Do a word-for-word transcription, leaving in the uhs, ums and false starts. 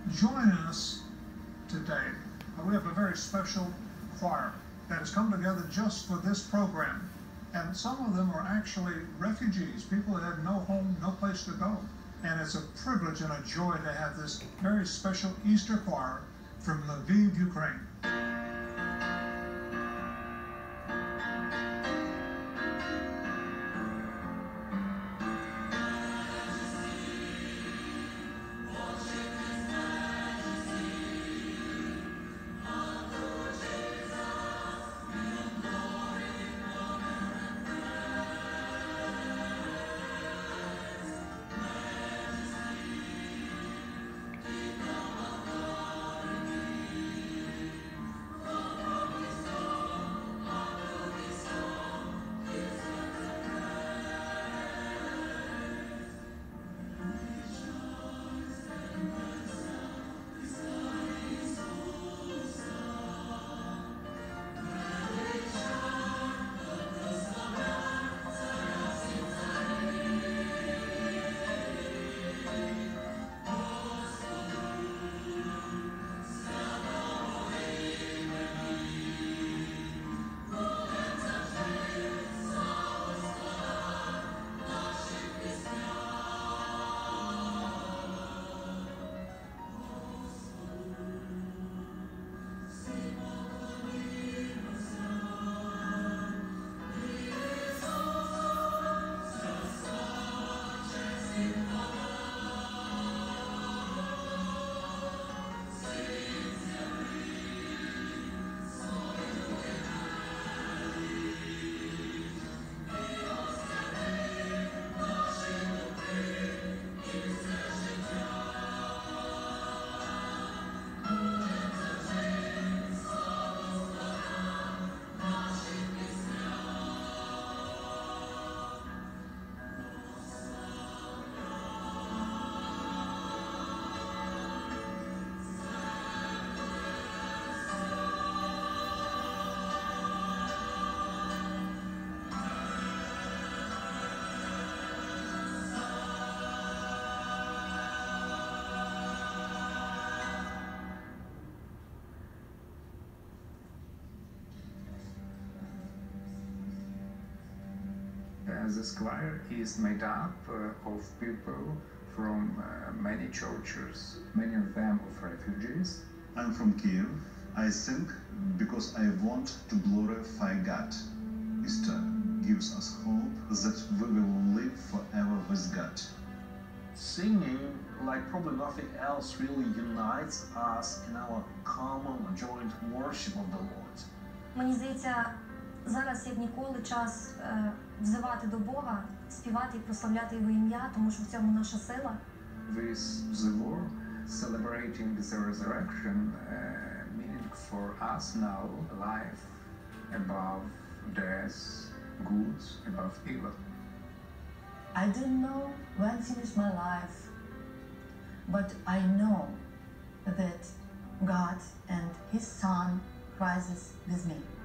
join us today. We have a very special choir that has come together just for this program. And some of them are actually refugees, people that have no home, no place to go. And it's a privilege and a joy to have this very special Easter choir from Lviv, Ukraine. Uh, this choir is made up uh, of people from uh, many churches, many of them of refugees. I'm from Kiev. I sing because I want to glorify God. Easter gives us hope that we will live forever with God. Singing, like probably nothing else, really unites us in our common joint worship of the Lord. Мені здається, зараз як ніколи час е, взивати до Бога, співати і прославляти Його ім'я, тому що в цьому наша сила. With the war, celebrating the resurrection, uh, meaning for us now life above death, good above evil. I didn't know when finish my life, but I know that God and His Son rises with me.